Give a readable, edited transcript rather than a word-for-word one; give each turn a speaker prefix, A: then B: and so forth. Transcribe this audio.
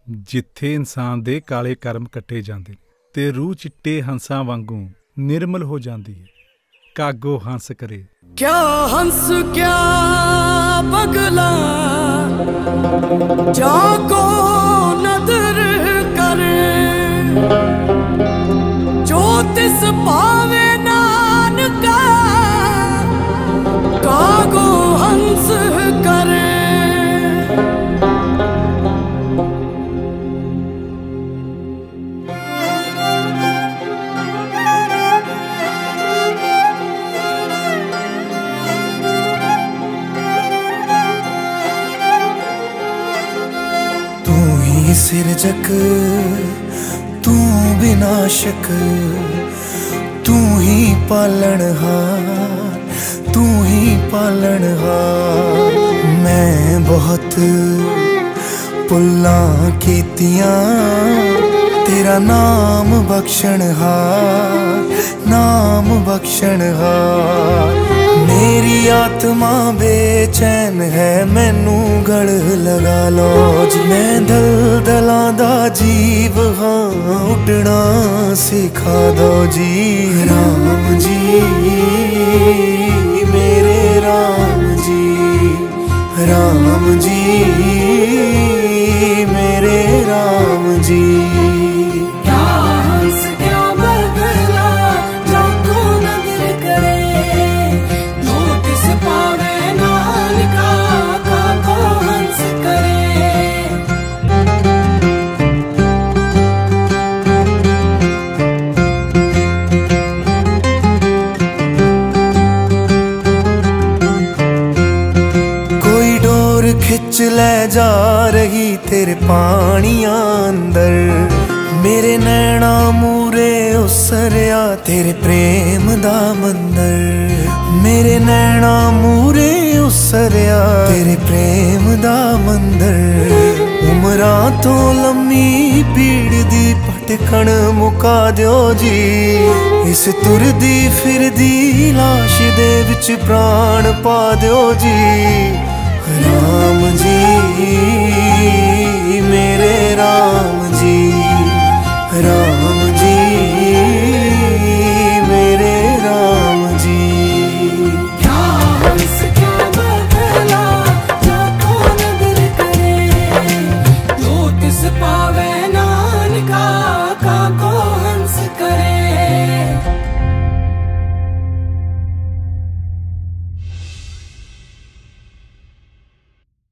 A: जिथे इंसान दे काले कर्म कट्टे जांदे ते रूह चिट्टे हंसां वांगू निर्मल हो जाती है। कागो हंस करे
B: क्या हंस क्या बगला जाको नदर करे जो तिस पावे नानका कागो हंस करे।
C: सिरजक तू विनाशक तू ही पालनहार तू ही पालनहार। मैं बहुत पुल्लां कीतियां तेरा नाम बख्शनहार नाम बख्शनहार। मेरी आत्मा बेचैन है मैनू गल लगा लो जी। मैं दलदलां दा जीव हाँ उड़ना सिखा दो जी। राम जी मेरे राम जी राम जी मेरे राम जी। खिंच ले जा रही तेरे पानियां अंदर मेरे नैना मूरे उसरिया तेरे प्रेम दा मंदर। मेरे नैना मूरे उसरिया तेरे प्रेम दा मंदर। उमरां तो लम्मी पीड़ दी भटकण मुका दियो जी। इस तुरदी फिरदी लाश दे विच प्राण पा दियो जी।